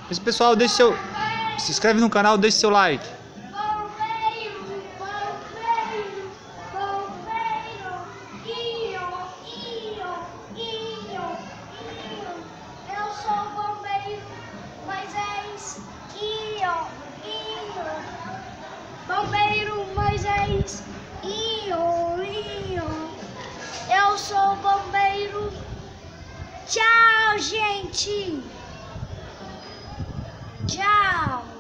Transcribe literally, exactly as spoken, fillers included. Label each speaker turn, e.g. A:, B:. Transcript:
A: Esse pessoal, deixe seu... se inscreve no canal, deixe seu like.
B: Bombeiro Moisés, io, io, eu sou bombeiro. Tchau, gente. Tchau.